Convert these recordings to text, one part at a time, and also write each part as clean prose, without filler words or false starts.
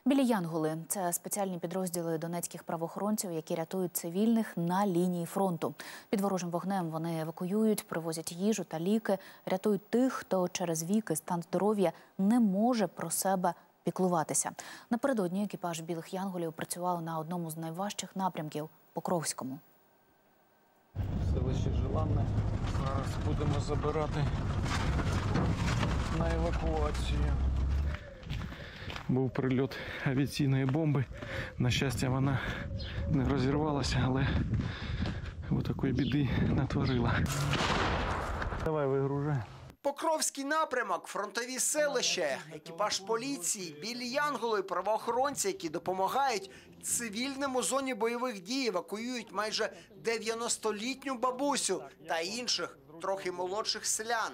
Білі Янголи – це спеціальні підрозділи донецьких правоохоронців, які рятують цивільних на лінії фронту. Під ворожим вогнем вони евакуюють, привозять їжу та ліки, рятують тих, хто через вік і стан здоров'я не може про себе піклуватися. Напередодні екіпаж Білих Янголів працював на одному з найважчих напрямків – Покровському. Селище Желанне. Зараз будемо забирати на евакуацію. Був прильот авіаційної бомби. На щастя, вона не розірвалася, але отакої біди натворила. Давай вигружай. Покровський напрямок, фронтові селища, екіпаж поліції, Білі Янголи, правоохоронці, які допомагають цивільним у зоні бойових дій, евакуюють майже 90-літню бабусю та інших, трохи молодших селян.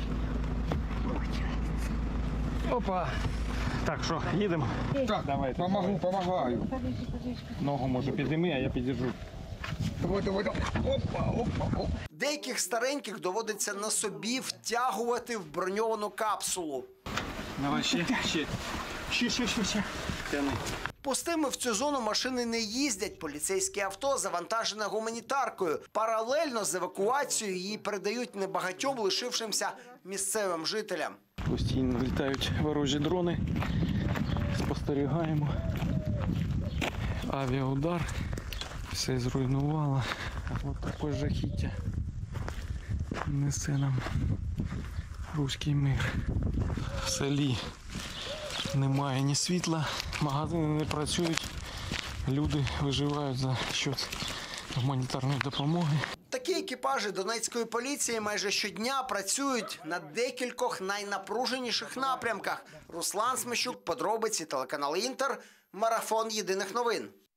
Опа! Так, що, їдемо? Так, давай. Помогаю. Ногу, може, підійми, а я підержу. Давай. Опа. Деяких стареньких доводиться на собі втягувати в броньовану капсулу. Давай, ще. Тяни. Пустими в цю зону машини не їздять. Поліцейське авто завантажене гуманітаркою. Паралельно з евакуацією її передають небагатьом лишившимся місцевим жителям. Постійно літають ворожі дрони. Спостерігаємо. Авіаудар. Все зруйнувало. Ось таке жахіття несе нам руський мир. В селі немає ні світла, магазини не працюють, люди виживають за счет гуманітарної допомоги. Такі екіпажі Донецької поліції майже щодня працюють на декількох найнапруженіших напрямках. Руслан Смещук, подробиці, телеканал Інтер, марафон єдиних новин.